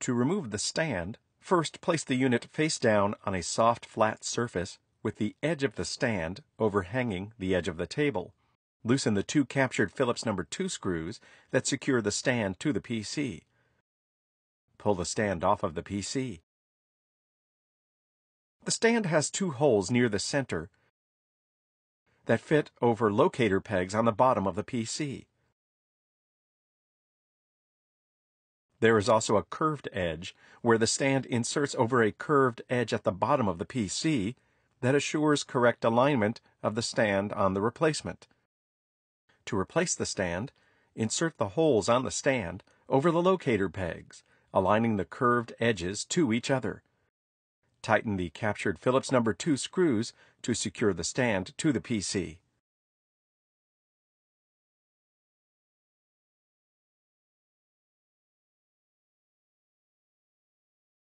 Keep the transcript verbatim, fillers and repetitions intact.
To remove the stand, first place the unit face down on a soft, flat surface with the edge of the stand overhanging the edge of the table. Loosen the two captured Phillips number two screws that secure the stand to the P C. Pull the stand off of the P C. The stand has two holes near the center that fit over locator pegs on the bottom of the P C. There is also a curved edge where the stand inserts over a curved edge at the bottom of the P C that assures correct alignment of the stand on the replacement. To replace the stand, insert the holes on the stand over the locator pegs, aligning the curved edges to each other. Tighten the captured Phillips number two screws to secure the stand to the P C.